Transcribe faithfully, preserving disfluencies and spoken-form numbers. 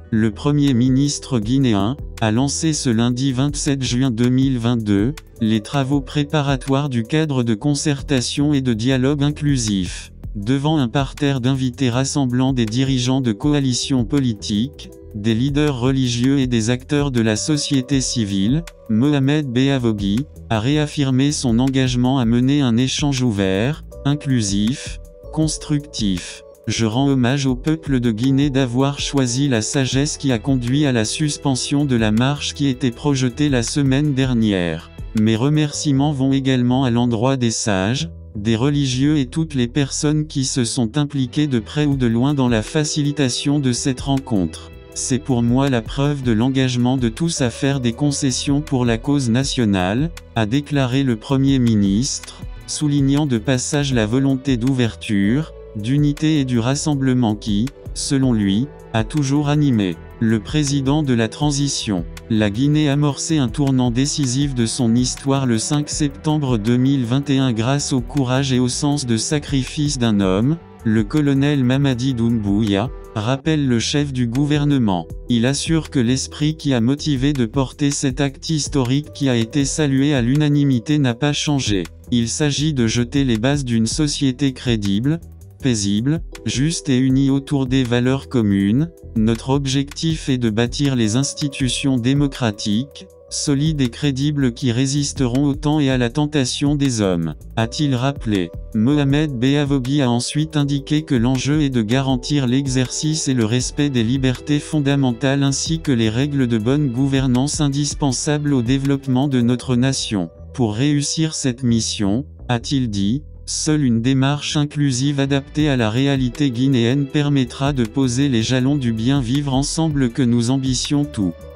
Le Premier ministre guinéen a lancé ce lundi vingt-sept juin deux mille vingt-deux les travaux préparatoires du cadre de concertation et de dialogue inclusif. Devant un parterre d'invités rassemblant des dirigeants de coalitions politiques, des leaders religieux et des acteurs de la société civile, Mohamed Beavogui a réaffirmé son engagement à mener un échange ouvert, inclusif, constructif. Je rends hommage au peuple de Guinée d'avoir choisi la sagesse qui a conduit à la suspension de la marche qui était projetée la semaine dernière. Mes remerciements vont également à l'endroit des sages, des religieux et toutes les personnes qui se sont impliquées de près ou de loin dans la facilitation de cette rencontre. C'est pour moi la preuve de l'engagement de tous à faire des concessions pour la cause nationale, a déclaré le Premier ministre, soulignant de passage la volonté d'ouverture, d'unité et du rassemblement qui, selon lui, a toujours animé le président de la transition. La Guinée a amorcé un tournant décisif de son histoire le cinq septembre deux mille vingt et un grâce au courage et au sens de sacrifice d'un homme, le colonel Mamadi Doumbouya, rappelle le chef du gouvernement. Il assure que l'esprit qui a motivé de porter cet acte historique qui a été salué à l'unanimité n'a pas changé. Il s'agit de jeter les bases d'une société crédible, paisible, juste et unie autour des valeurs communes. Notre objectif est de bâtir les institutions démocratiques, solides et crédibles qui résisteront au temps et à la tentation des hommes, a-t-il rappelé. Mohamed Beavogui a ensuite indiqué que l'enjeu est de garantir l'exercice et le respect des libertés fondamentales ainsi que les règles de bonne gouvernance indispensables au développement de notre nation. Pour réussir cette mission, a-t-il dit, seule une démarche inclusive adaptée à la réalité guinéenne permettra de poser les jalons du bien vivre ensemble que nous ambitions tous.